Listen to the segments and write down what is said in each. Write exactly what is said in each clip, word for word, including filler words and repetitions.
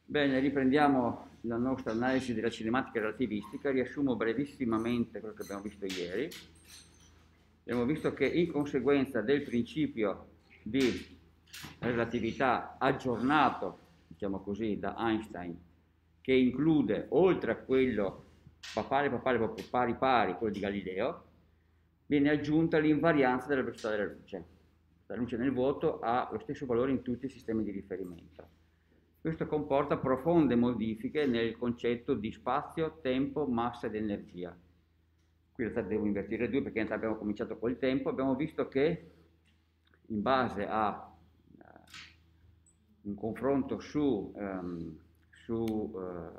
Bene, riprendiamo la nostra analisi della cinematica relativistica, riassumo brevissimamente quello che abbiamo visto ieri. Abbiamo visto che in conseguenza del principio di relatività aggiornato, diciamo così, da Einstein, che include, oltre a quello papale, papale, pari, pari, quello di Galileo, viene aggiunta l'invarianza della velocità della luce. La luce nel vuoto ha lo stesso valore in tutti i sistemi di riferimento. Questo comporta profonde modifiche nel concetto di spazio, tempo, massa ed energia. Qui in realtà devo invertire due perché abbiamo cominciato col tempo, abbiamo visto che in base a uh, un confronto su, um, su uh,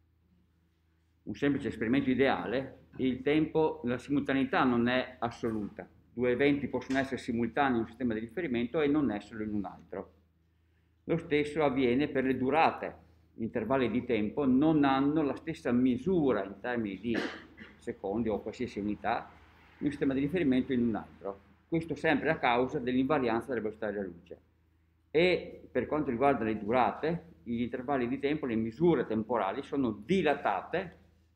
un semplice esperimento ideale, il tempo, la simultaneità non è assoluta. Due eventi possono essere simultanei in un sistema di riferimento e non esserlo in un altro. Lo stesso avviene per le durate. Gli intervalli di tempo non hanno la stessa misura in termini di secondi o qualsiasi unità in un sistema di riferimento e in un altro. Questo sempre a causa dell'invarianza della velocità della luce. E per quanto riguarda le durate, gli intervalli di tempo, le misure temporali sono dilatate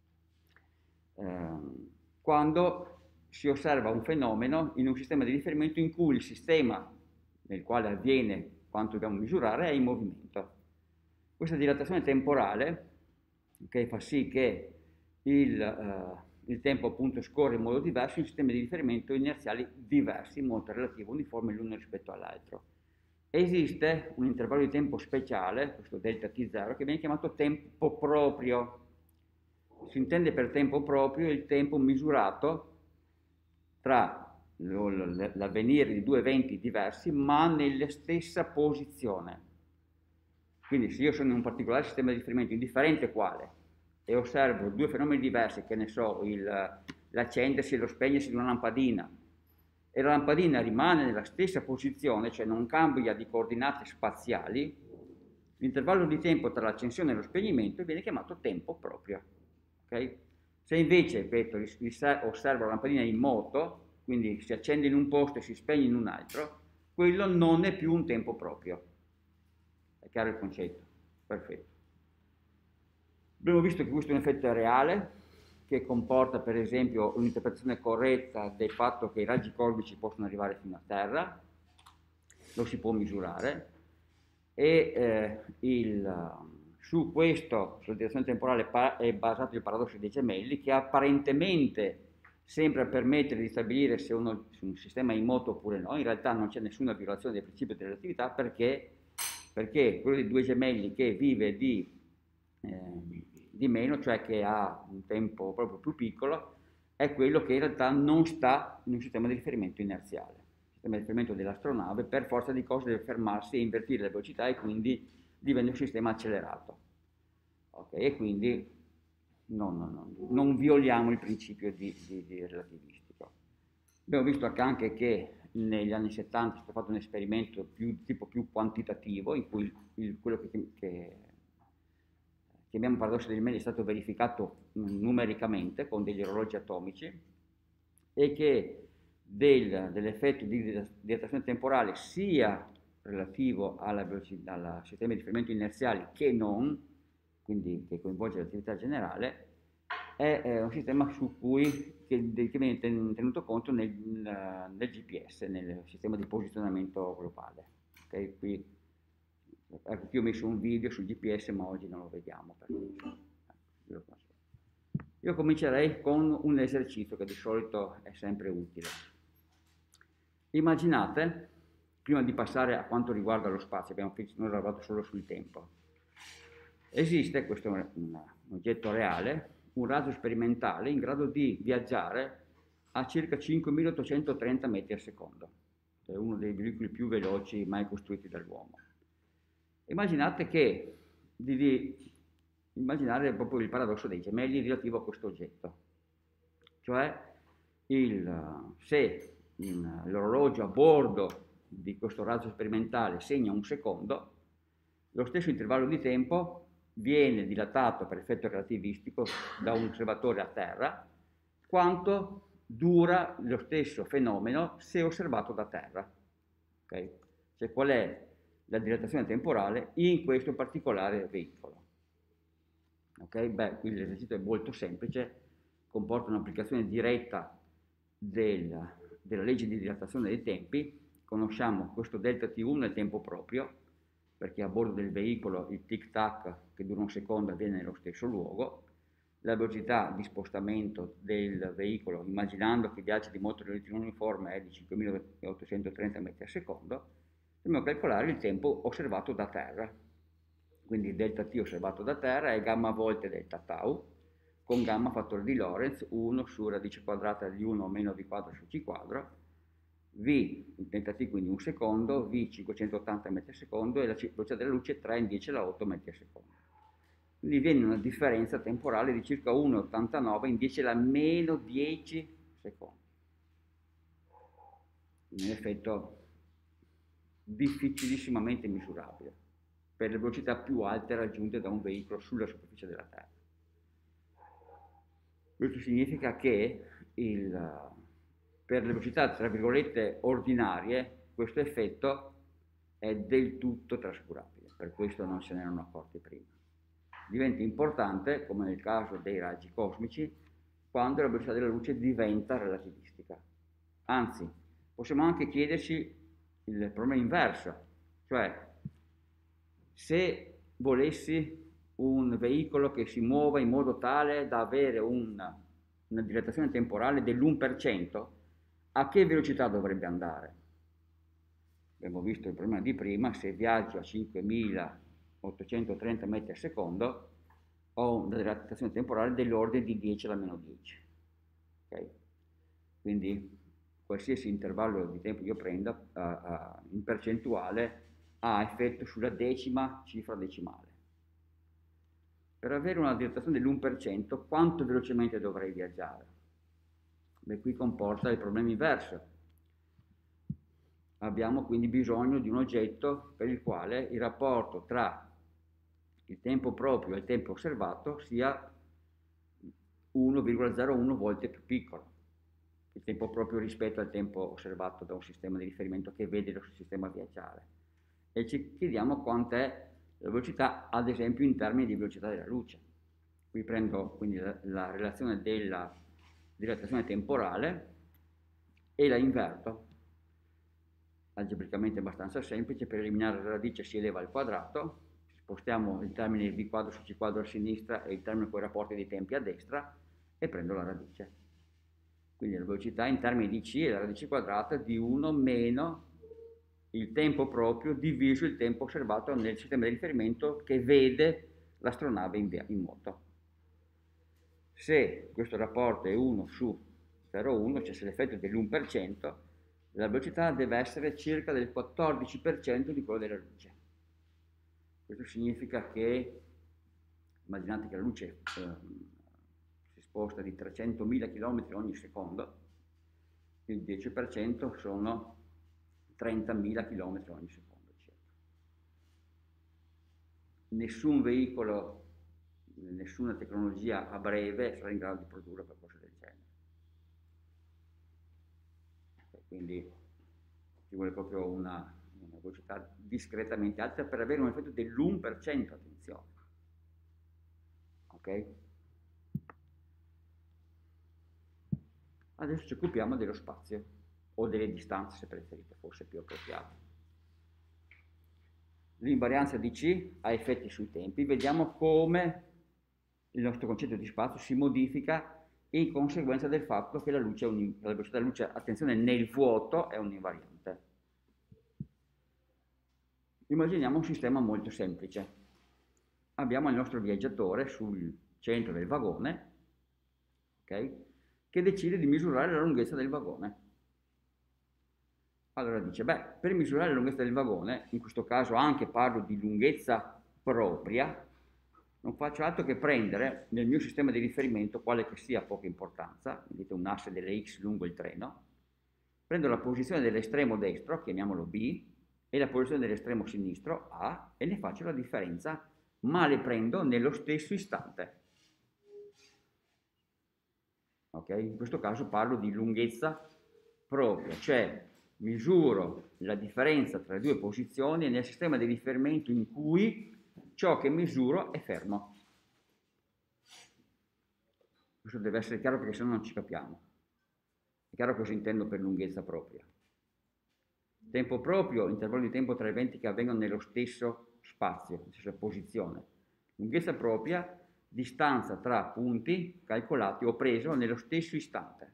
eh, quando si osserva un fenomeno in un sistema di riferimento in cui il sistema nel quale avviene quanto dobbiamo misurare è in movimento. Questa dilatazione temporale, che fa sì che il, uh, il tempo appunto scorre in modo diverso in sistemi di riferimento inerziali diversi, in modo relativo uniforme l'uno rispetto all'altro. Esiste un intervallo di tempo speciale, questo delta T zero, che viene chiamato tempo proprio. Si intende per tempo proprio il tempo misurato tra l'avvenire di due eventi diversi ma nella stessa posizione. Quindi se io sono in un particolare sistema di riferimento indifferente quale e osservo due fenomeni diversi, che ne so, l'accendersi e lo spegnersi di una lampadina, e la lampadina rimane nella stessa posizione, cioè non cambia di coordinate spaziali, l'intervallo di tempo tra l'accensione e lo spegnimento viene chiamato tempo proprio. Okay? Se invece, ripeto, osservo la lampadina in moto, quindi si accende in un posto e si spegne in un altro, quello non è più un tempo proprio. È chiaro il concetto? Perfetto. Abbiamo visto che questo è un effetto reale, che comporta per esempio un'interpretazione corretta del fatto che i raggi cosmici possono arrivare fino a Terra, lo si può misurare, e eh, il, su questo, sulla direzione temporale, è basato il paradosso dei gemelli, che apparentemente sembra permettere di stabilire se, uno, se un sistema è in moto oppure no. In realtà non c'è nessuna violazione del principio di relatività perché, perché quello dei due gemelli che vive di, eh, di meno, cioè che ha un tempo proprio più piccolo, è quello che in realtà non sta in un sistema di riferimento inerziale. Il sistema di riferimento dell'astronave per forza di cose deve fermarsi e invertire la velocità e quindi diventa un sistema accelerato. Okay? E quindi non, non, non, non violiamo il principio di, di, di relativistico. Abbiamo visto anche che negli anni settanta è stato fatto un esperimento più, tipo più quantitativo in cui il, quello che, che chiamiamo paradosso dei gemelli è stato verificato numericamente con degli orologi atomici e che del, dell'effetto di dilatazione temporale sia relativo alla velocità, al sistema di riferimento inerziali che non, quindi che coinvolge l'attività generale, è, è un sistema su cui che, che viene tenuto conto nel, nel G P S, nel sistema di posizionamento globale. Okay? Qui, ecco, qui ho messo un video sul G P S, ma oggi non lo vediamo. Perché, io comincerei con un esercizio che di solito è sempre utile. Immaginate, prima di passare a quanto riguarda lo spazio, abbiamo lavorato solo sul tempo, esiste, questo è un, un oggetto reale, un razzo sperimentale in grado di viaggiare a circa cinquemilaottocentotrenta metri al secondo, è uno dei veicoli più veloci mai costruiti dall'uomo. Immaginate che, di, di immaginare proprio il paradosso dei gemelli relativo a questo oggetto, cioè il, se l'orologio a bordo di questo razzo sperimentale segna un secondo, lo stesso intervallo di tempo viene dilatato per effetto relativistico da un osservatore a terra quanto dura lo stesso fenomeno se osservato da terra. Okay? Cioè qual è la dilatazione temporale in questo particolare veicolo. Ok? Beh, qui l'esercizio è molto semplice, comporta un'applicazione diretta del, della legge di dilatazione dei tempi. Conosciamo questo delta T uno è tempo proprio, perché a bordo del veicolo il tic-tac che dura un secondo avviene nello stesso luogo. La velocità di spostamento del veicolo, immaginando che viaggi di moto elettrico uniforme, è di cinquemilaottocentotrenta metri al secondo, dobbiamo calcolare il tempo osservato da terra. Quindi il delta T osservato da terra è gamma volte delta tau, con gamma fattore di Lorentz, uno su radice quadrata di uno meno v quadro su c quadro, v, il delta T quindi un secondo, v cinquecentottanta metri al secondo e la velocità della luce tre in dieci alla otto metri al secondo. Quindi viene una differenza temporale di circa uno virgola ottantanove in dieci alla meno dieci secondi. In effetto difficilissimamente misurabile per le velocità più alte raggiunte da un veicolo sulla superficie della Terra. Questo significa che il, per le velocità tra virgolette ordinarie questo effetto è del tutto trascurabile, per questo non se ne erano accorti prima. Diventa importante, come nel caso dei raggi cosmici, quando la velocità della luce diventa relativistica. Anzi, possiamo anche chiederci il problema inverso, cioè se volessi un veicolo che si muova in modo tale da avere una, una dilatazione temporale dell'uno per cento, a che velocità dovrebbe andare? Abbiamo visto il problema di prima, se viaggio a cinquemilaottocentotrenta metri al secondo ho una dilatazione temporale dell'ordine di dieci alla meno dieci. Okay? Quindi qualsiasi intervallo di tempo io prenda uh, uh, in percentuale ha effetto sulla decima cifra decimale. Per avere una dilatazione dell'uno per cento quanto velocemente dovrei viaggiare? Beh, qui comporta il problema inverso. Abbiamo quindi bisogno di un oggetto per il quale il rapporto tra il tempo proprio e il tempo osservato sia uno virgola zero uno volte più piccolo. Il tempo proprio rispetto al tempo osservato da un sistema di riferimento che vede il sistema viaggiare. E ci chiediamo quant'è la velocità, ad esempio, in termini di velocità della luce. Qui prendo quindi la, la relazione della dilatazione temporale e la inverto. Algebricamente abbastanza semplice, per eliminare la radice si eleva al quadrato, spostiamo il termine v quadro su c quadro a sinistra e il termine con i rapporti dei tempi a destra e prendo la radice. Quindi la velocità in termini di c è la radice quadrata di uno meno il tempo proprio diviso il tempo osservato nel sistema di riferimento che vede l'astronave in, in moto. Se questo rapporto è uno su zero virgola uno, cioè se l'effetto è dell'uno per cento, la velocità deve essere circa del quattordici per cento di quello della luce. Questo significa che, immaginate che la luce eh, si sposta di trecentomila chilometri ogni secondo, il dieci per cento sono trentamila chilometri ogni secondo circa. Nessun veicolo, nessuna tecnologia a breve sarà in grado di produrre qualcosa del genere. Quindi ci vuole proprio una, una velocità discretamente alta per avere un effetto dell'uno per cento, attenzione. Ok? Adesso ci occupiamo dello spazio, o delle distanze se preferite, forse più appropriato. L'invarianza di C ha effetti sui tempi, vediamo come il nostro concetto di spazio si modifica in conseguenza del fatto che la, luce è un, la velocità della luce, attenzione, nel vuoto è un'invariante. Immaginiamo un sistema molto semplice. Abbiamo il nostro viaggiatore sul centro del vagone, okay, che decide di misurare la lunghezza del vagone. Allora dice, beh, per misurare la lunghezza del vagone, in questo caso anche parlo di lunghezza propria, non faccio altro che prendere nel mio sistema di riferimento, quale che sia poca importanza, vedete un asse delle X lungo il treno, prendo la posizione dell'estremo destro, chiamiamolo B, e la posizione dell'estremo sinistro, A, e ne faccio la differenza, ma le prendo nello stesso istante. Ok? In questo caso parlo di lunghezza propria, cioè misuro la differenza tra le due posizioni nel sistema di riferimento in cui ciò che misuro è fermo. Questo deve essere chiaro perché se no non ci capiamo. È chiaro cosa intendo per lunghezza propria. Tempo proprio, intervallo di tempo tra eventi che avvengono nello stesso spazio, nella stessa posizione. Lunghezza propria, distanza tra punti calcolati o preso nello stesso istante.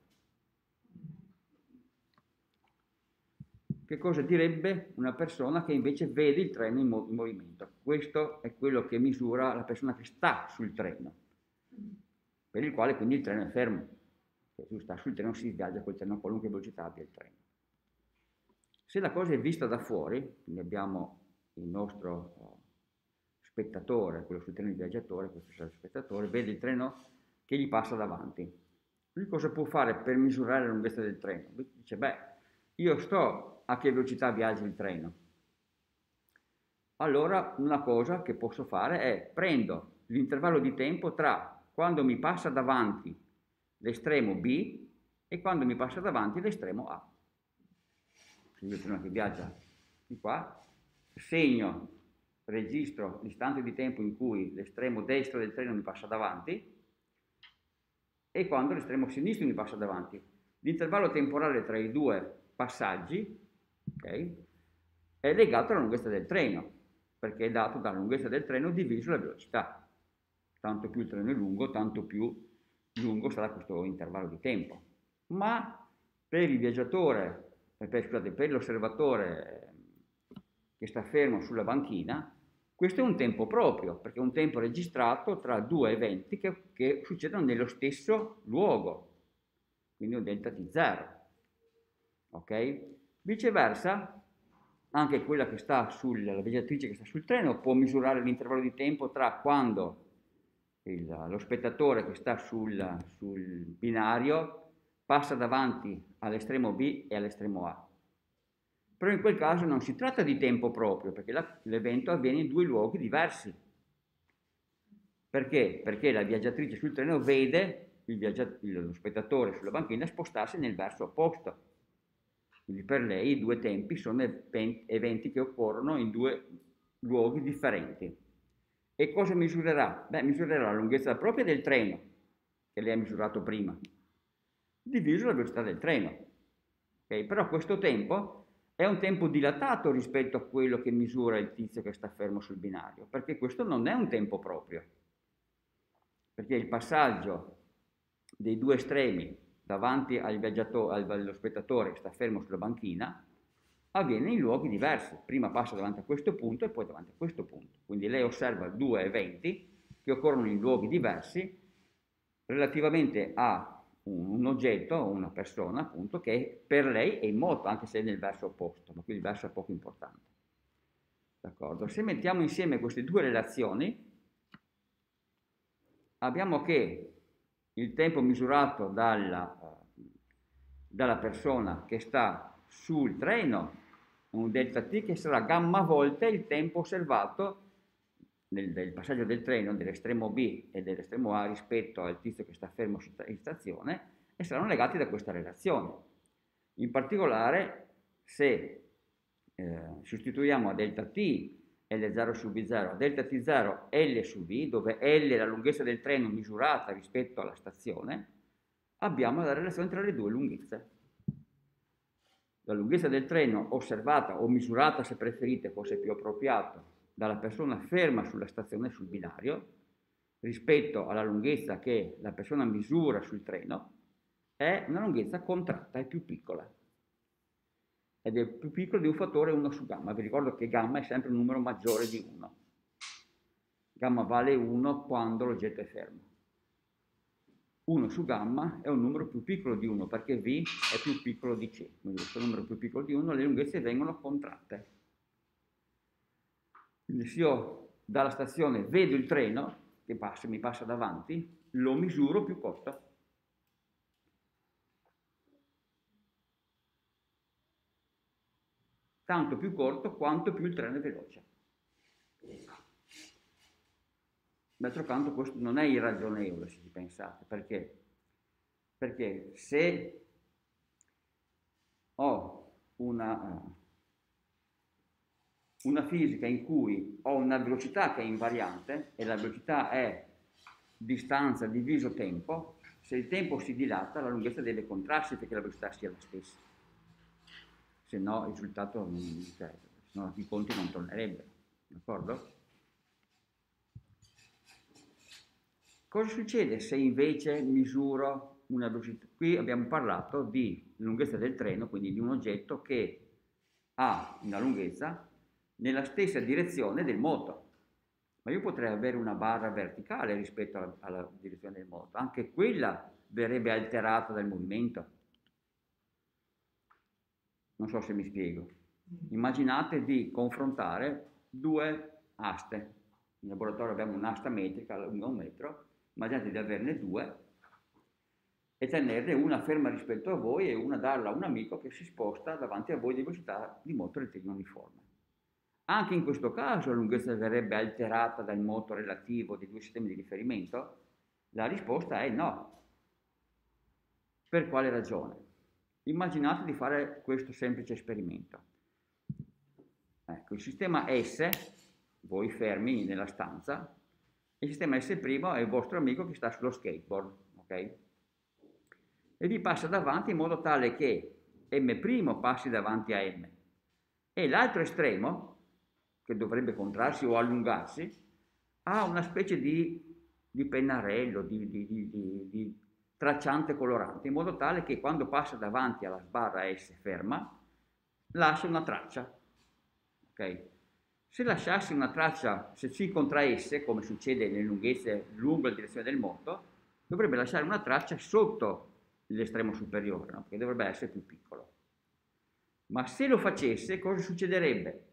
Che cosa direbbe una persona che invece vede il treno in, mov in movimento? Questo è quello che misura la persona che sta sul treno, per il quale quindi il treno è fermo. Se tu sta sul treno si viaggia col treno a qualunque velocità abbia il treno. Se la cosa è vista da fuori, quindi abbiamo il nostro spettatore, quello sul treno il viaggiatore, questo è il spettatore, vede il treno che gli passa davanti. Lui cosa può fare per misurare la lunghezza del treno? Dice, beh, io sto a che velocità viaggia il treno. Allora una cosa che posso fare è prendo l'intervallo di tempo tra quando mi passa davanti l'estremo B e quando mi passa davanti l'estremo A. Il treno che viaggia di qua, segno, registro l'istante di tempo in cui l'estremo destro del treno mi passa davanti e quando l'estremo sinistro mi passa davanti. L'intervallo temporale tra i due passaggi, okay, è legato alla lunghezza del treno, perché è dato dalla lunghezza del treno diviso la velocità. Tanto più il treno è lungo, tanto più lungo sarà questo intervallo di tempo. Ma per il viaggiatore Per, scusate, per l'osservatore che sta fermo sulla banchina, questo è un tempo proprio, perché è un tempo registrato tra due eventi che, che succedono nello stesso luogo, quindi un delta T zero. Ok? Viceversa, anche quella che sta sul, la viaggiatrice che sta sul treno può misurare l'intervallo di tempo tra quando il, lo spettatore che sta sul, sul binario passa davanti all'estremo B e all'estremo A. Però in quel caso non si tratta di tempo proprio, perché l'evento avviene in due luoghi diversi. Perché? Perché la viaggiatrice sul treno vede il lo spettatore sulla banchina spostarsi nel verso opposto. Quindi per lei i due tempi sono eventi che occorrono in due luoghi differenti. E cosa misurerà? Beh, misurerà la lunghezza propria del treno, che lei ha misurato prima, diviso la velocità del treno. Okay? Però questo tempo è un tempo dilatato rispetto a quello che misura il tizio che sta fermo sul binario, perché questo non è un tempo proprio, perché il passaggio dei due estremi davanti al viaggiatore, allo spettatore che sta fermo sulla banchina, avviene in luoghi diversi. Prima passa davanti a questo punto e poi davanti a questo punto. Quindi lei osserva due eventi che occorrono in luoghi diversi relativamente a un oggetto o una persona appunto che per lei è in moto anche se è nel verso opposto, ma qui il verso è poco importante. D'accordo? Se mettiamo insieme queste due relazioni abbiamo che il tempo misurato dalla, dalla persona che sta sul treno è un delta t che sarà gamma volte il tempo osservato Del, del passaggio del treno dell'estremo B e dell'estremo A rispetto al tizio che sta fermo in stazione e saranno legati da questa relazione. In particolare, se eh, sostituiamo a delta T L zero su V zero a delta T zero L su V, dove L è la lunghezza del treno misurata rispetto alla stazione, abbiamo la relazione tra le due lunghezze. La lunghezza del treno osservata o misurata, se preferite, fosse più appropriato, dalla persona ferma sulla stazione sul binario rispetto alla lunghezza che la persona misura sul treno è una lunghezza contratta, è più piccola ed è più piccola di un fattore uno su gamma. Vi ricordo che gamma è sempre un numero maggiore di uno. Gamma vale uno quando l'oggetto è fermo. uno su gamma è un numero più piccolo di uno perché V è più piccolo di C. Quindi questo numero più piccolo di uno le lunghezze vengono contratte. Quindi se io dalla stazione vedo il treno che passa, mi passa davanti, lo misuro più corto. Tanto più corto quanto più il treno è veloce. D'altro canto questo non è irragionevole se ci pensate, perché? Perché se ho una, una fisica in cui ho una velocità che è invariante e la velocità è distanza diviso tempo, se il tempo si dilata la lunghezza deve contrarsi perché la velocità sia la stessa, se no il risultato non, cioè, se no i conti non tornerebbero, d'accordo? Cosa succede se invece misuro una velocità? Qui abbiamo parlato di lunghezza del treno, quindi di un oggetto che ha una lunghezza nella stessa direzione del moto. Ma io potrei avere una barra verticale rispetto alla, alla direzione del moto, anche quella verrebbe alterata dal movimento. Non so se mi spiego. Immaginate di confrontare due aste. In laboratorio abbiamo un'asta metrica lunga un metro, immaginate di averne due e tenerne una ferma rispetto a voi e una darla a un amico che si sposta davanti a voi di velocità di moto rettilineo uniforme. Anche in questo caso la lunghezza verrebbe alterata dal moto relativo dei due sistemi di riferimento? La risposta è no. Per quale ragione? Immaginate di fare questo semplice esperimento. Ecco, il sistema S, voi fermi nella stanza, il sistema S' è il vostro amico che sta sullo skateboard, ok? E vi passa davanti in modo tale che M' passi davanti a M e l'altro estremo, che dovrebbe contrarsi o allungarsi, ha una specie di, di pennarello, di, di, di, di, di tracciante colorante, in modo tale che quando passa davanti alla sbarra S ferma, lascia una traccia. Okay? Se lasciassi una traccia, se si contraesse, come succede nelle lunghezze lungo la direzione del moto, dovrebbe lasciare una traccia sotto l'estremo superiore, no? Perché dovrebbe essere più piccolo. Ma se lo facesse, cosa succederebbe?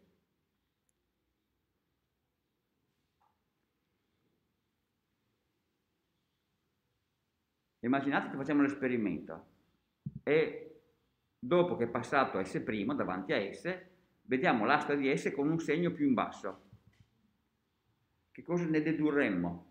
Immaginate che facciamo l'esperimento e dopo che è passato S' davanti a S, vediamo l'asta di S con un segno più in basso. Che cosa ne dedurremmo?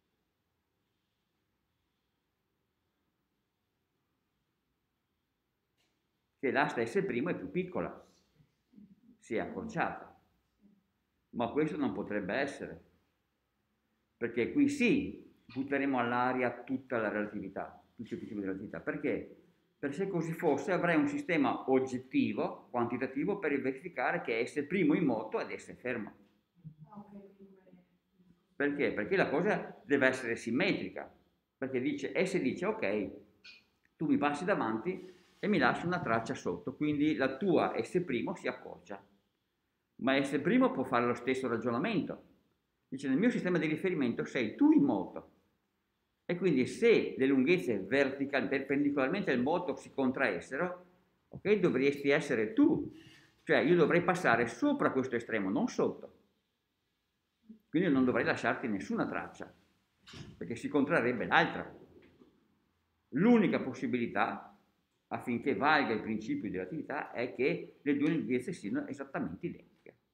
Che l'asta S' è più piccola, si è accorciata. Ma questo non potrebbe essere, perché qui sì, butteremo all'aria tutta la relatività, tutti i principi di relatività. Perché? Perché se così fosse avrei un sistema oggettivo, quantitativo, per verificare che S' in moto ed S fermo. Perché? Perché la cosa deve essere simmetrica, perché dice, S dice ok, tu mi passi davanti e mi lasci una traccia sotto, quindi la tua S' si accorcia. Ma S' può fare lo stesso ragionamento. Dice, nel mio sistema di riferimento sei tu in moto. E quindi se le lunghezze verticali, perpendicolarmente al moto si contraessero, ok, dovresti essere tu. Cioè io dovrei passare sopra questo estremo, non sotto. Quindi non dovrei lasciarti nessuna traccia, perché si contrarrebbe l'altra. L'unica possibilità, affinché valga il principio di relatività, è che le due lunghezze siano esattamente identiche.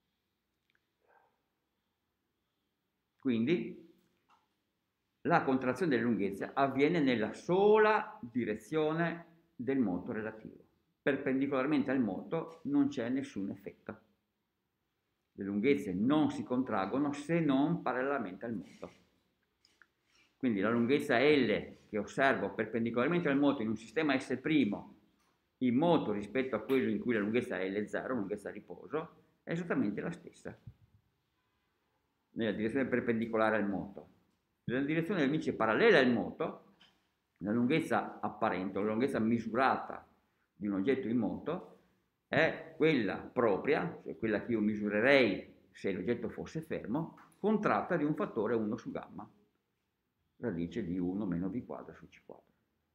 Quindi la contrazione delle lunghezze avviene nella sola direzione del moto relativo. Perpendicolarmente al moto non c'è nessun effetto. Le lunghezze non si contraggono se non parallelamente al moto. Quindi la lunghezza L che osservo perpendicolarmente al moto in un sistema S' in moto rispetto a quello in cui la lunghezza è L zero, lunghezza a riposo, è esattamente la stessa, nella direzione perpendicolare al moto. Nella direzione invece parallela al moto, la lunghezza apparente, o la lunghezza misurata di un oggetto in moto, è quella propria, cioè quella che io misurerei se l'oggetto fosse fermo, contratta di un fattore uno su gamma, radice di uno meno v quadro su c quadro.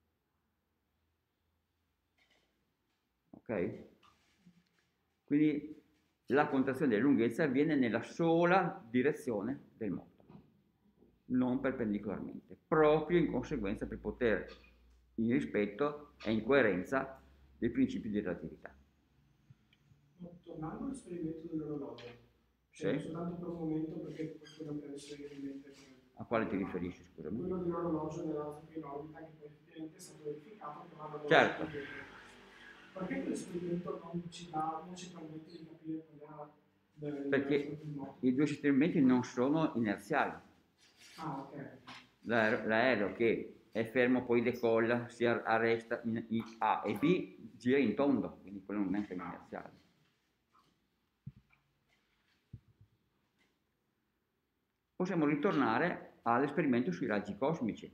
Ok? Quindi la contrazione delle lunghezze avviene nella sola direzione del moto, non perpendicolarmente, proprio in conseguenza per poter, in rispetto e in coerenza dei principi di relatività. Tornando all'esperimento dell'orologio, cioè sì? Soltanto per un momento perché quello che adesso hai in mente. A quale ti riferisci, scusami? Quello dell'orologio nell'altro in orbita che poi effettivamente è stato verificato che va da certo. Perché l'esperimento non ci dà, non ci permette di capire qual è la Perché i due sistemi non sono inerziali. Ah, ok. L'aereo, l'aereo che è fermo poi decolla, si arresta in, in A e B, gira in tondo, quindi quello non è inerziale. Possiamo ritornare all'esperimento sui raggi cosmici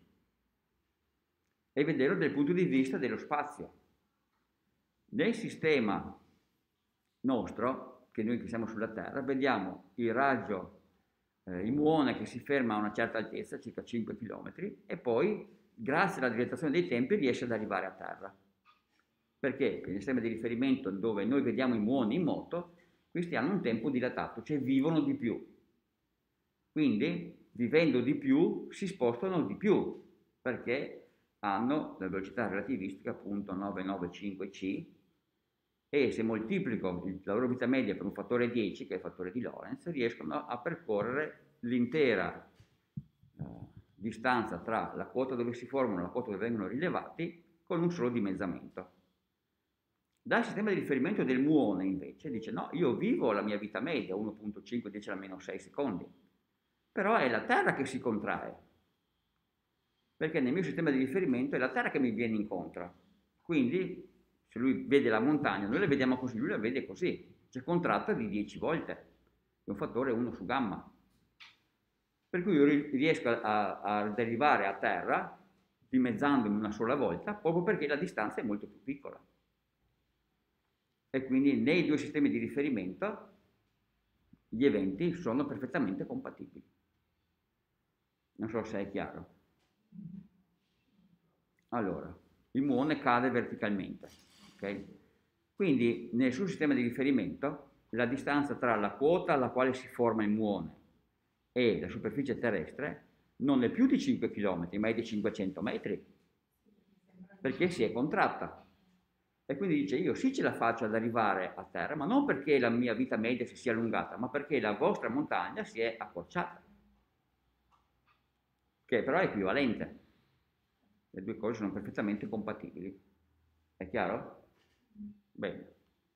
e vederlo dal punto di vista dello spazio. Nel sistema nostro, che noi che siamo sulla Terra, vediamo il raggio, eh, il muone che si ferma a una certa altezza, circa cinque chilometri, e poi, grazie alla dilatazione dei tempi, riesce ad arrivare a Terra. Perché nel sistema di riferimento dove noi vediamo i muoni in moto, questi hanno un tempo dilatato, cioè vivono di più. Quindi, vivendo di più, si spostano di più, perché hanno la velocità relativistica appunto nove nove cinque c, e se moltiplico la loro vita media per un fattore dieci, che è il fattore di Lorentz, riescono a percorrere l'intera eh, distanza tra la quota dove si formano e la quota dove vengono rilevati con un solo dimezzamento. Dal sistema di riferimento del muone invece dice no, io vivo la mia vita media, uno virgola cinque dieci alla meno sei secondi, però è la Terra che si contrae, perché nel mio sistema di riferimento è la Terra che mi viene incontro. Quindi se lui vede la montagna, noi la vediamo così, lui la vede così, c'è contratta di dieci volte, è un fattore uno su gamma. Per cui io riesco a, ad arrivare a terra dimezzandomi una sola volta, proprio perché la distanza è molto più piccola. E quindi nei due sistemi di riferimento gli eventi sono perfettamente compatibili. Non so se è chiaro. Allora, il muone cade verticalmente, ok? Quindi nel suo sistema di riferimento la distanza tra la quota alla quale si forma il muone e la superficie terrestre non è più di cinque chilometri, ma è di cinquecento metri, perché si è contratta. E quindi dice, io sì ce la faccio ad arrivare a terra, ma non perché la mia vita media si sia allungata, ma perché la vostra montagna si è accorciata, che però è equivalente. Le due cose sono perfettamente compatibili. È chiaro? Bene.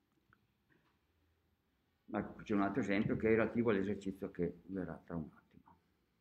Ma c'è un altro esempio che è relativo all'esercizio che verrà tra un attimo.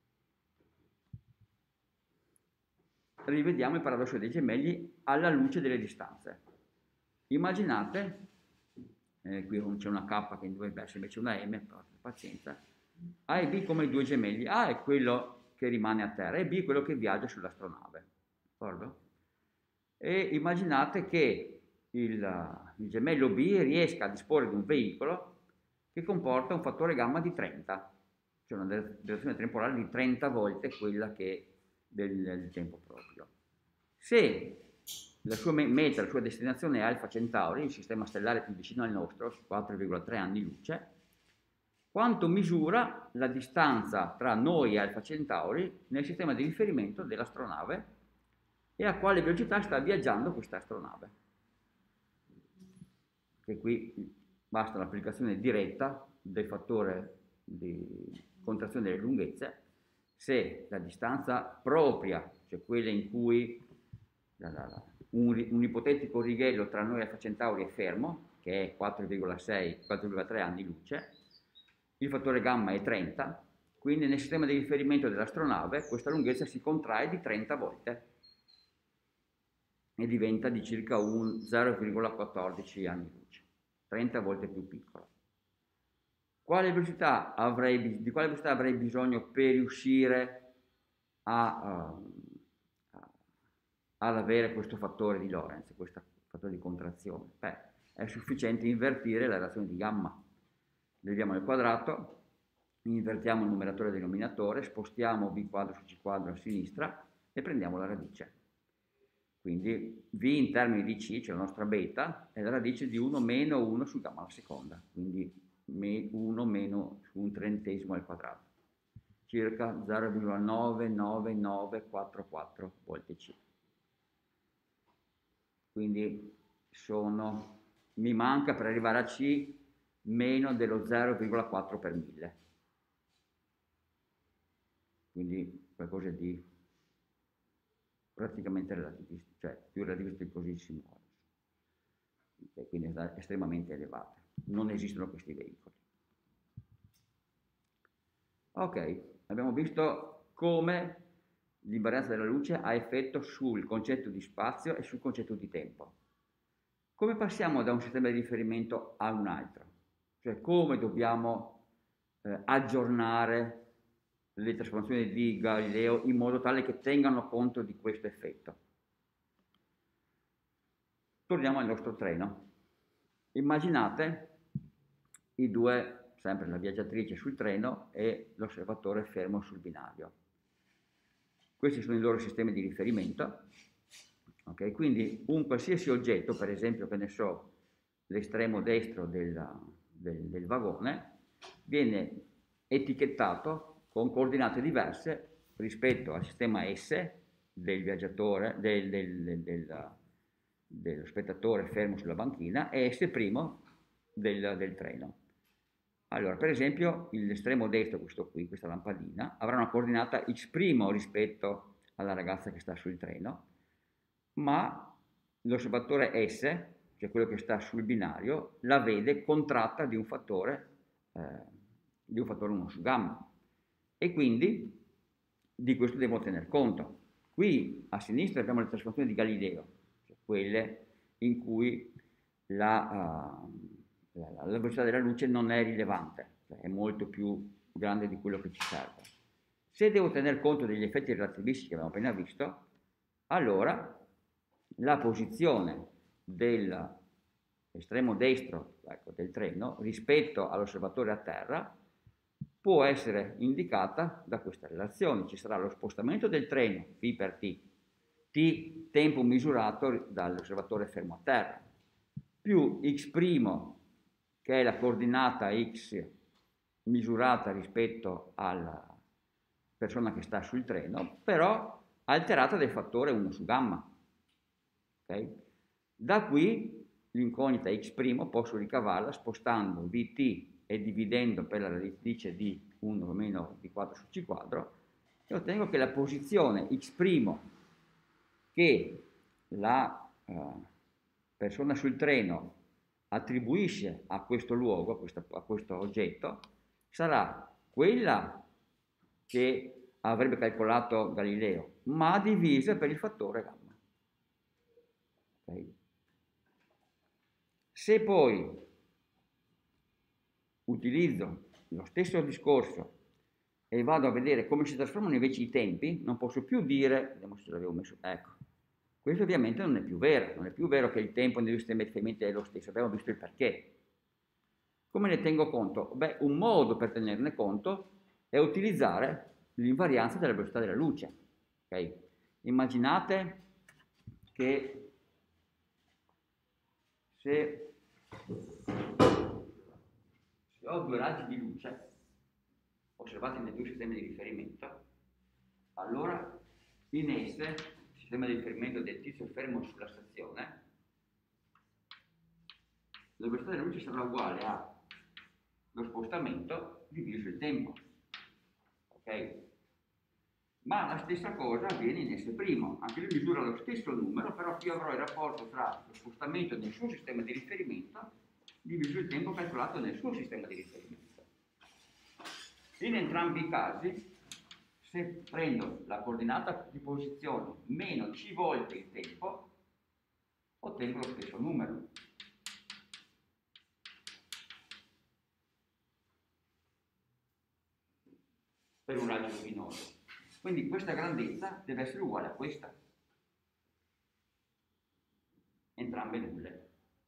Rivediamo il paradosso dei gemelli alla luce delle distanze. Immaginate, eh, qui c'è una K che dovrebbe essere invece una M, però pazienza, A e B come i due gemelli. A è quello che rimane a terra e B è quello che viaggia sull'astronave. D'accordo? E immaginate che il, il gemello B riesca a disporre di un veicolo che comporta un fattore gamma di trenta, cioè una direzione temporale di trenta volte quella che del, del tempo proprio. Se la sua meta, la sua destinazione è Alfa Centauri, il sistema stellare più vicino al nostro, quattro virgola tre anni luce, quanto misura la distanza tra noi e Alfa Centauri nel sistema di riferimento dell'astronave e a quale velocità sta viaggiando questa astronave. Che qui basta l'applicazione diretta del fattore di contrazione delle lunghezze. Se la distanza propria, cioè quella in cui la, la, la, un, un ipotetico righello tra noi e Alfa Centauri è fermo, che è quattro virgola sei quattro virgola tre anni luce, il fattore gamma è trenta, quindi nel sistema di riferimento dell'astronave questa lunghezza si contrae di trenta volte e diventa di circa un zero virgola quattordici anni luce, trenta volte più piccola. Quale velocità avrei, di quale velocità avrei bisogno per riuscire a, uh, ad avere questo fattore di Lorentz, questo fattore di contrazione? Beh, è sufficiente invertire la relazione di gamma. Leviamo il quadrato, invertiamo il numeratore e il denominatore, spostiamo b quadro su c quadro a sinistra e prendiamo la radice. Quindi v in termini di c, cioè la nostra beta, è la radice di uno meno uno su gamma alla seconda, quindi uno meno su un trentesimo al quadrato, circa zero virgola nove nove nove quattro quattro volte c. Quindi sono, mi manca per arrivare a c meno dello zero virgola quattro per mille. Quindi qualcosa di praticamente relativistico, cioè più relativistico cosissimo. okay, quindi estremamente elevate. Non esistono questi veicoli. Ok, abbiamo visto come l'invarianza della luce ha effetto sul concetto di spazio e sul concetto di tempo. Come passiamo da un sistema di riferimento a un altro? Cioè come dobbiamo eh, aggiornare le trasformazioni di Galileo in modo tale che tengano conto di questo effetto. Torniamo al nostro treno. Immaginate i due, sempre la viaggiatrice sul treno e l'osservatore fermo sul binario. Questi sono i loro sistemi di riferimento. Okay? Quindi un qualsiasi oggetto, per esempio, che ne so, l'estremo destro del, del, del vagone, viene etichettato con coordinate diverse rispetto al sistema S del viaggiatore, del, del, del, dello spettatore fermo sulla banchina e S' del, del treno. Allora, per esempio, l'estremo destro, questo qui, questa lampadina, avrà una coordinata X' rispetto alla ragazza che sta sul treno, ma l'osservatore S, cioè quello che sta sul binario, la vede contratta di un fattore, eh, di un fattore uno su gamma. E quindi di questo devo tener conto. Qui a sinistra abbiamo le trasformazioni di Galileo, cioè quelle in cui la, uh, la, la velocità della luce non è rilevante, cioè è molto più grande di quello che ci serve. Se devo tener conto degli effetti relativistici che abbiamo appena visto, allora la posizione dell'estremo destro, ecco, del treno rispetto all'osservatore a terra può essere indicata da questa relazione. Ci sarà lo spostamento del treno, V per T, T tempo misurato dall'osservatore fermo a terra, più X', che è la coordinata X misurata rispetto alla persona che sta sul treno, però alterata dal fattore uno su gamma. Okay? Da qui l'incognita X' posso ricavarla spostando Vt e dividendo per la radice di uno meno d quattro su c quadro e ottengo che la posizione X' che la eh, persona sul treno attribuisce a questo luogo, a questo, a questo oggetto, sarà quella che avrebbe calcolato Galileo, ma divisa per il fattore gamma. Okay. Se poi utilizzo lo stesso discorso e vado a vedere come si trasformano invece i tempi, non posso più dire, vediamo se l'avevo messo, ecco, questo ovviamente non è più vero, non è più vero che il tempo nei due sistemi di riferimento è lo stesso, abbiamo visto il perché. Come ne tengo conto? Beh, un modo per tenerne conto è utilizzare l'invarianza della velocità della luce. Okay? Immaginate che se, se ho due raggi di luce osservati nei due sistemi di riferimento, allora in esse, il sistema di riferimento del tizio fermo sulla stazione, la velocità della luce sarà uguale a lo spostamento diviso il tempo. Ok? Ma la stessa cosa avviene in S', anche lui misura lo stesso numero, però qui avrò il rapporto tra lo spostamento nel suo sistema di riferimento diviso il tempo calcolato nel suo sistema di riferimento. In entrambi i casi, se prendo la coordinata di posizione meno c volte il tempo, ottengo lo stesso numero. Per un raggio luminoso. Quindi questa grandezza deve essere uguale a questa. Entrambe nulle.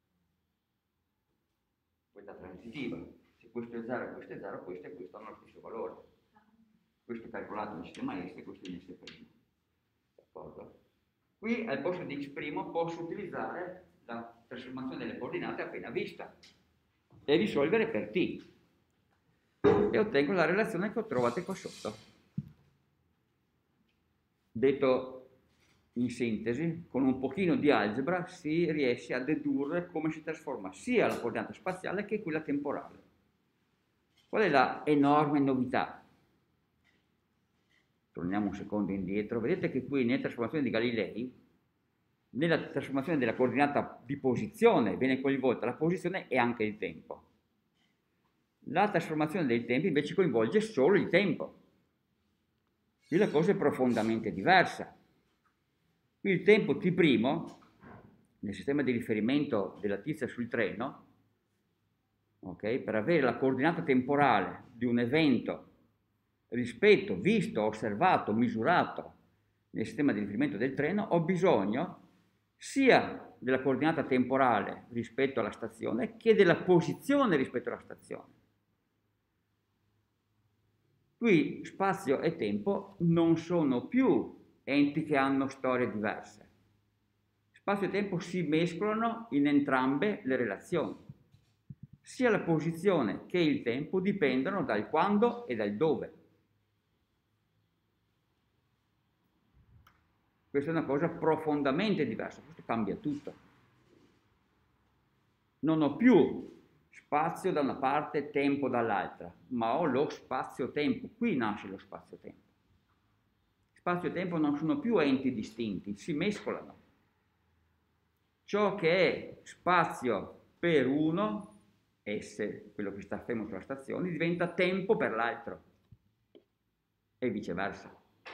Questa transitiva. Se questo è zero e questo è zero, questo e questo hanno lo stesso valore. Questo è calcolato nel sistema S e questo in S'. D'accordo? Qui al posto di X' posso utilizzare la trasformazione delle coordinate appena vista e risolvere per T. E ottengo la relazione che ho trovato qua sotto. Detto in sintesi, con un pochino di algebra si riesce a dedurre come si trasforma sia la coordinata spaziale che quella temporale. Qual è la enorme novità? Torniamo un secondo indietro. Vedete che qui nelle trasformazioni di Galilei Nella trasformazione della coordinata di posizione viene coinvolta la posizione e anche il tempo. La trasformazione del tempo invece coinvolge solo il tempo. Qui la cosa è profondamente diversa. Qui il tempo T', nel sistema di riferimento della tizia sul treno, okay, per avere la coordinata temporale di un evento rispetto, visto, osservato, misurato nel sistema di riferimento del treno, ho bisogno sia della coordinata temporale rispetto alla stazione che della posizione rispetto alla stazione. Qui spazio e tempo non sono più enti che hanno storie diverse. Spazio e tempo si mescolano in entrambe le relazioni. Sia la posizione che il tempo dipendono dal quando e dal dove. Questa è una cosa profondamente diversa, questo cambia tutto. Non ho più spazio da una parte, tempo dall'altra, ma ho lo spazio-tempo. Qui nasce lo spazio-tempo. Spazio e tempo non sono più enti distinti, si mescolano. Ciò che è spazio per uno, S, quello che sta fermo sulla stazione, diventa tempo per l'altro e viceversa.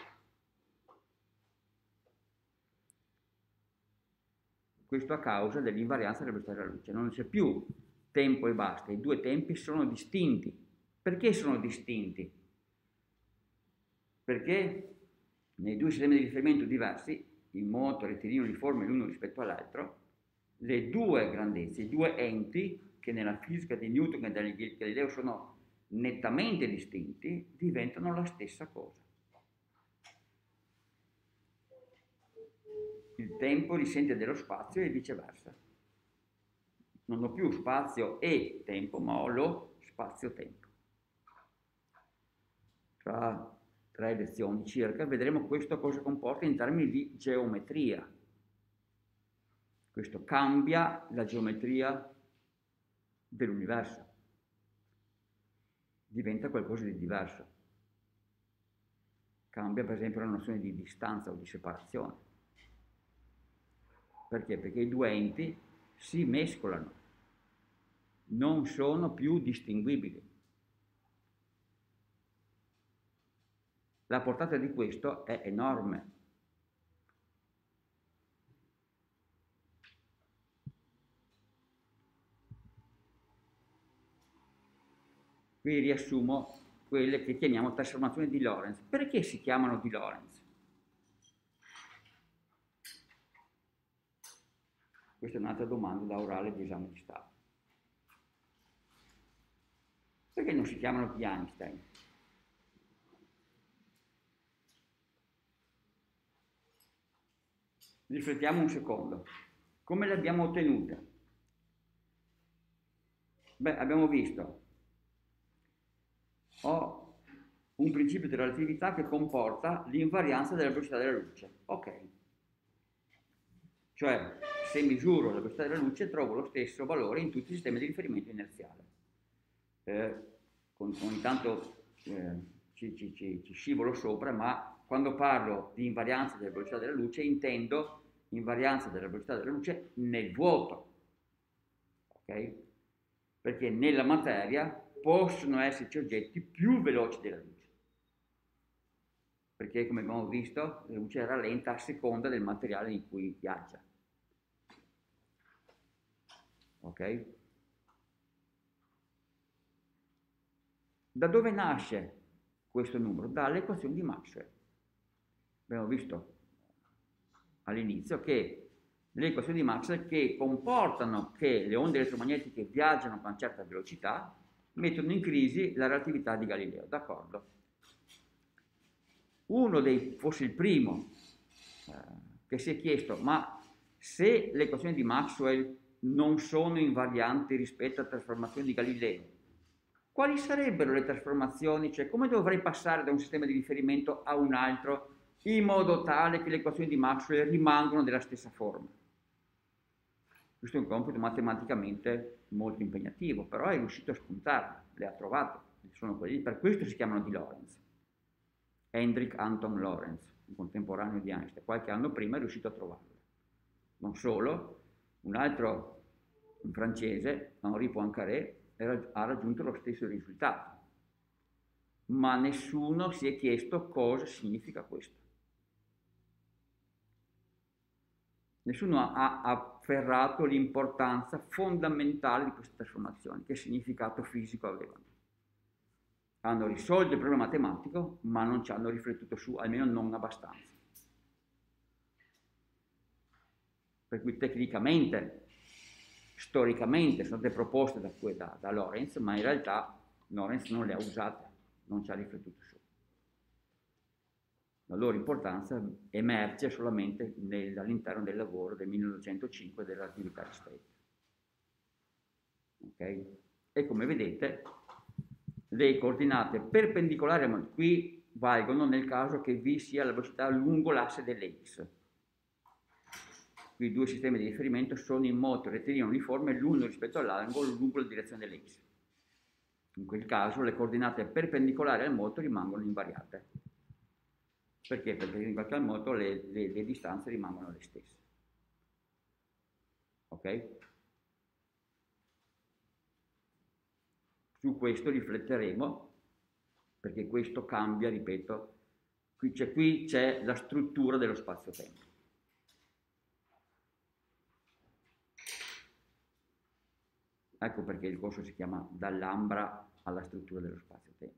Questo a causa dell'invarianza della velocità della luce. Non c'è più tempo e basta, i due tempi sono distinti. Perché sono distinti? Perché nei due sistemi di riferimento diversi, il moto rettilineo uniforme l'uno rispetto all'altro, le due grandezze, i due enti, che nella fisica di Newton e di Galileo sono nettamente distinti, diventano la stessa cosa. Il tempo risente dello spazio e viceversa. Non ho più spazio e tempo, ma ho lo spazio-tempo. Tra tre lezioni circa vedremo questo cosa comporta in termini di geometria. Questo cambia la geometria dell'universo. Diventa qualcosa di diverso. Cambia per esempio la nozione di distanza o di separazione. Perché? Perché i due enti si mescolano, non sono più distinguibili. La portata di questo è enorme. Qui riassumo quelle che chiamiamo trasformazioni di Lorentz. Perché si chiamano di Lorentz? Questa è un'altra domanda da orale di esame di Stato. Perché non si chiamano di Einstein? Riflettiamo un secondo. Come le abbiamo ottenute? Beh, abbiamo visto, ho un principio di relatività che comporta l'invarianza della velocità della luce. Ok. Cioè, se misuro la velocità della luce trovo lo stesso valore in tutti i sistemi di riferimento inerziale. Eh, con, ogni tanto eh, ci, ci, ci, ci scivolo sopra, ma quando parlo di invarianza della velocità della luce intendo invarianza della velocità della luce nel vuoto, ok? Perché nella materia possono esserci oggetti più veloci della luce, perché come abbiamo visto la luce rallenta a seconda del materiale in cui viaggia, ok? Da dove nasce questo numero? Dalle equazioni di Maxwell. Abbiamo visto all'inizio che le equazioni di Maxwell che comportano che le onde elettromagnetiche viaggiano con una certa velocità mettono in crisi la relatività di Galileo, d'accordo? Uno dei, forse il primo, eh, che si è chiesto, ma se le equazioni di Maxwell non sono invarianti rispetto alle trasformazioni di Galileo, quali sarebbero le trasformazioni? Cioè, come dovrei passare da un sistema di riferimento a un altro in modo tale che le equazioni di Maxwell rimangono della stessa forma? Questo è un compito matematicamente molto impegnativo, però è riuscito a spuntarle, le ha trovate, sono quelli, per questo si chiamano di Lorentz. Hendrik Anton Lorentz, un contemporaneo di Einstein, qualche anno prima è riuscito a trovarle. Non solo, un altro, un francese, Henri Poincaré, era, ha raggiunto lo stesso risultato, ma nessuno si è chiesto cosa significa questo. Nessuno ha afferrato l'importanza fondamentale di queste trasformazioni, che significato fisico avevano. Hanno risolto il problema matematico, ma non ci hanno riflettuto su, almeno non abbastanza. Per cui tecnicamente, storicamente sono state proposte da, da, da Lorenz, ma in realtà Lorenz non le ha usate, non ci ha riflettuto su. La loro importanza emerge solamente all'interno del lavoro del millenovecentocinque della relatività ristretta. Ok? E come vedete, le coordinate perpendicolari, ma qui valgono nel caso che V sia la velocità lungo l'asse delle X. Qui i due sistemi di riferimento sono in moto rettilineo uniforme l'uno rispetto all'angolo lungo la direzione delle X. In quel caso le coordinate perpendicolari al moto rimangono invariate. Perché? Perché in qualche modo le, le, le distanze rimangono le stesse. Ok? Su questo rifletteremo, perché questo cambia, ripeto, qui c'è, qui c'è la struttura dello spazio-tempo. Ecco perché il corso si chiama Dall'Ambra alla struttura dello spazio-tempo.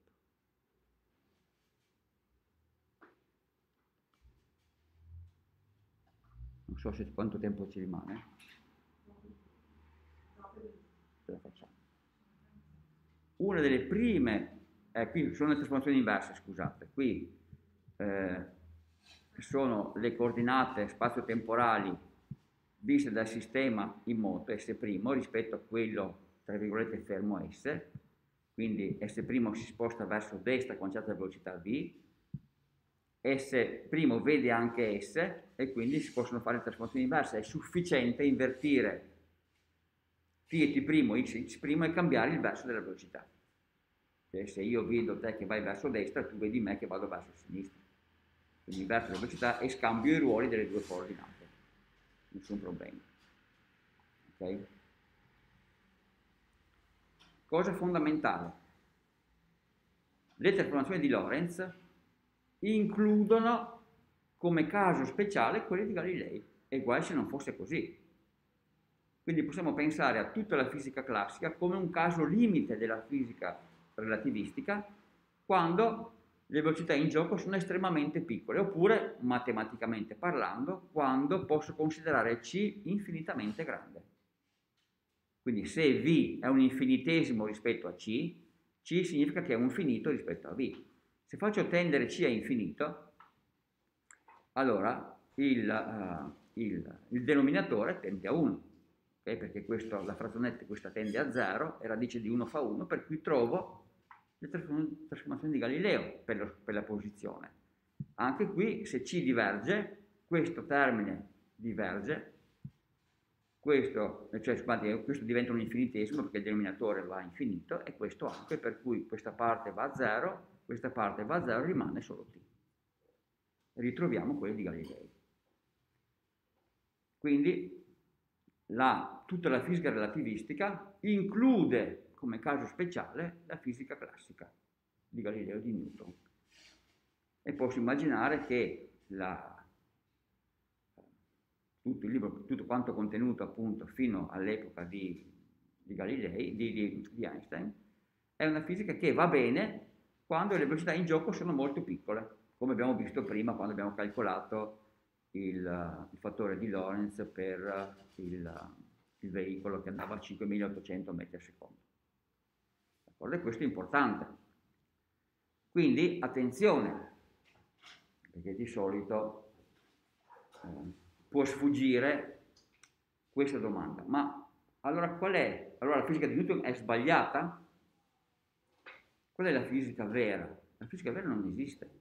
Non so se quanto tempo ci rimane. Ce la facciamo. Una delle prime, eh, qui sono le trasformazioni inverse, scusate, qui eh, sono le coordinate spazio-temporali viste dal sistema in moto S' rispetto a quello, tra virgolette, fermo S, quindi S' si sposta verso destra con certa velocità V, S' vede anche S e quindi si possono fare trasformazioni inverse, è sufficiente invertire T e T', X e X' e cambiare il verso della velocità. Cioè, se io vedo te che vai verso destra, tu vedi me che vado verso sinistra. Quindi inverto la velocità e scambio i ruoli delle due coordinate. Nessun problema. Ok? Cosa fondamentale? Le trasformazioni di Lorenz includono come caso speciale quelli di Galilei, e guai se non fosse così. Quindi possiamo pensare a tutta la fisica classica come un caso limite della fisica relativistica quando le velocità in gioco sono estremamente piccole, oppure, matematicamente parlando, quando posso considerare C infinitamente grande. Quindi se V è un infinitesimo rispetto a C, C significa che è un finito rispetto a V. Se faccio tendere C a infinito, allora il, uh, il, il denominatore tende a uno. Okay, perché questo, la frazionetta questa tende a zero e radice di uno fa uno, per cui trovo le trasformazioni di Galileo per, lo, per la posizione. Anche qui, se C diverge, questo termine diverge, questo, cioè, scusate, questo diventa un infinitesimo perché il denominatore va a infinito, e questo anche, per cui questa parte va a zero, questa parte va a zero, rimane solo T. Ritroviamo quelli di Galilei. Quindi La, tutta la fisica relativistica include come caso speciale la fisica classica di Galileo e di Newton. E posso immaginare che la, tutto il libro, tutto quanto contenuto appunto fino all'epoca di, di Galilei, di, di, di Einstein, è una fisica che va bene quando le velocità in gioco sono molto piccole, come abbiamo visto prima quando abbiamo calcolato Il, il fattore di Lorenz per il, il veicolo che andava a cinquemilaottocento metri al secondo. D'accordo? E questo è importante. Quindi attenzione, perché di solito eh, può sfuggire questa domanda. Ma allora qual è? Allora la fisica di Newton è sbagliata? Qual è la fisica vera? La fisica vera non esiste.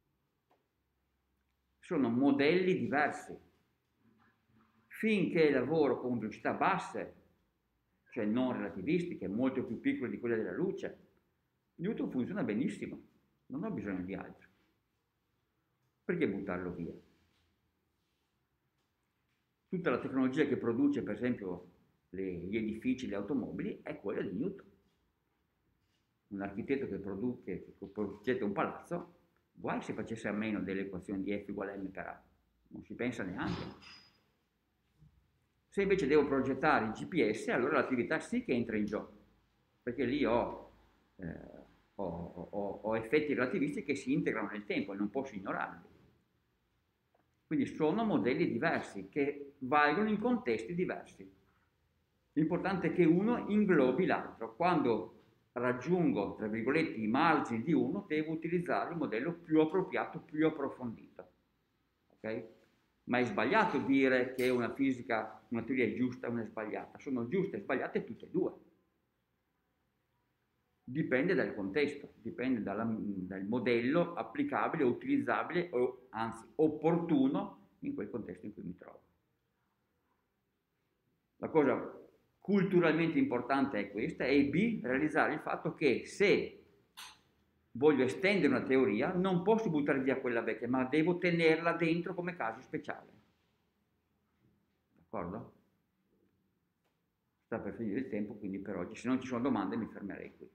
Sono modelli diversi. Finché lavoro con velocità basse, cioè non relativistiche, molto più piccole di quelle della luce, Newton funziona benissimo, non ho bisogno di altro. Perché buttarlo via? tutta la tecnologia che produce, per esempio, le, gli edifici, le automobili, è quella di Newton. Un architetto che produce, che progetta un palazzo, guai se facesse a meno delle equazioni di F uguale M per A, non si pensa neanche. Se invece devo progettare il G P S, allora l'attività sì che entra in gioco, perché lì ho, eh, ho, ho, ho effetti relativisti che si integrano nel tempo e non posso ignorarli. Quindi sono modelli diversi che valgono in contesti diversi. L'importante è che uno inglobi l'altro. Quando raggiungo, tra virgolette, i margini di uno, devo utilizzare il modello più appropriato, più approfondito. Ok? Ma è sbagliato dire che una fisica, una teoria è giusta e una è sbagliata. Sono giuste e sbagliate tutte e due. Dipende dal contesto, dipende dalla, dal modello applicabile, utilizzabile o anzi opportuno in quel contesto in cui mi trovo. La cosa culturalmente importante è questa, e B, realizzare il fatto che se voglio estendere una teoria non posso buttare via quella vecchia, ma devo tenerla dentro come caso speciale. D'accordo? Sta per finire il tempo, quindi per oggi, se non ci sono domande mi fermerei qui.